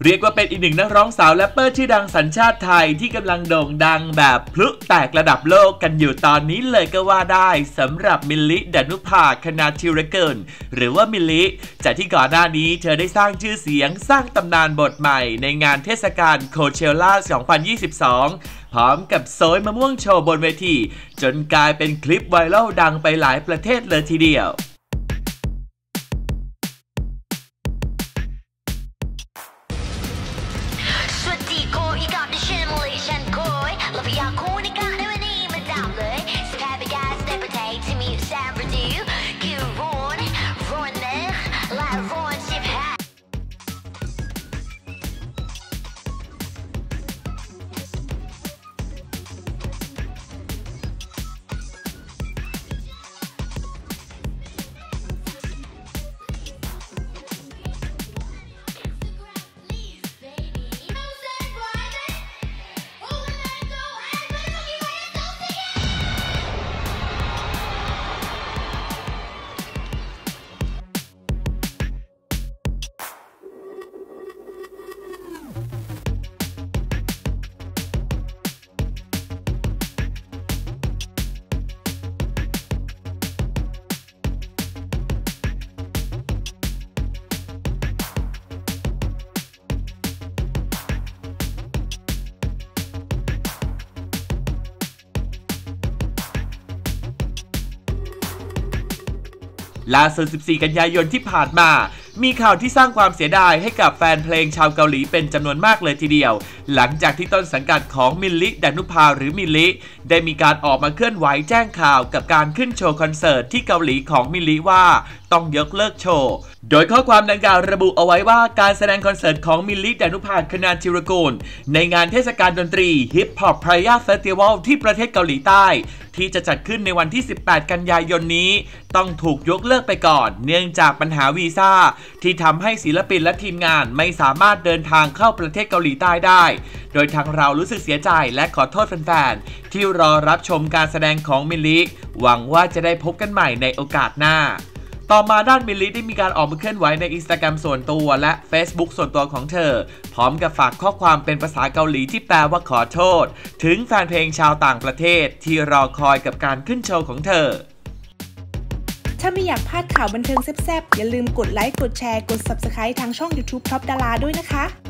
เรียกว่าเป็นอีกหนึ่งนักร้องสาวแรปเปอร์ชื่อดังสัญชาติไทยที่กำลังโด่งดังแบบพลุแตกระดับโลกกันอยู่ตอนนี้เลยก็ว่าได้สำหรับมิลลิ ดานุภา คณาธิรกุลหรือว่ามิลลิจากที่ก่อนหน้านี้เธอได้สร้างชื่อเสียงสร้างตำนานบทใหม่ในงานเทศกาลโคเชล่า 2022 พร้อมกับโซยมะม่วงโชว์บนเวทีจนกลายเป็นคลิปไวรัลดังไปหลายประเทศเลยทีเดียวล่าสุด 14 กันยายนที่ผ่านมามีข่าวที่สร้างความเสียดายให้กับแฟนเพลงชาวเกาหลีเป็นจำนวนมากเลยทีเดียวหลังจากที่ต้นสังกัดของมิลลิ ดานุภาหรือมิลลิได้มีการออกมาเคลื่อนไหวแจ้งข่าวกับการขึ้นโชว์คอนเสิร์ตที่เกาหลีของมิลลิว่าต้องยกเลิกโชว์โดยข้อความดังกล่าวระบุเอาไว้ว่าการแสดงคอนเสิร์ตของมิลลิ ดานุภา คณาธิรกุลในงานเทศกาลดนตรีฮิปฮอป Praya Festival ที่ประเทศเกาหลีใต้ที่จะจัดขึ้นในวันที่ 18 กันยายนนี้ต้องถูกยกเลิกไปก่อนเนื่องจากปัญหาวีซ่าที่ทำให้ศิลปินและทีมงานไม่สามารถเดินทางเข้าประเทศเกาหลีใต้ได้โดยทางเรารู้สึกเสียใจและขอโทษแฟนๆที่รอรับชมการแสดงของมิลลิหวังว่าจะได้พบกันใหม่ในโอกาสหน้าต่อมาด้านมิลลิได้มีการออกมาเคลื่อนไหวใน Instagram ส่วนตัวและ Facebook ส่วนตัวของเธอพร้อมกับฝากข้อความเป็นภาษาเกาหลีที่แปลว่าขอโทษถึงแฟนเพลงชาวต่างประเทศที่รอคอยกับการขึ้นโชว์ของเธอถ้าไม่อยากพลาดข่าวบันเทิงแซ่บๆอย่าลืมกดไลค์กดแชร์กด Subscribe ทางช่อง YouTube Top Dara ด้วยนะคะ